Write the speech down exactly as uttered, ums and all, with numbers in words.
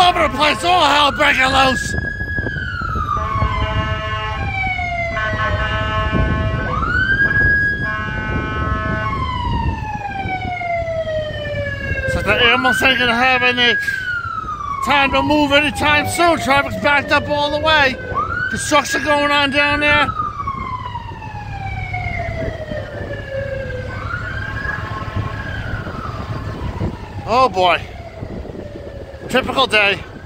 all over the place. All hell breaking loose. So the ambulance ain't gonna have any time to move anytime soon. Traffic's backed up all the way. Construction going on down there. Oh boy. Typical day.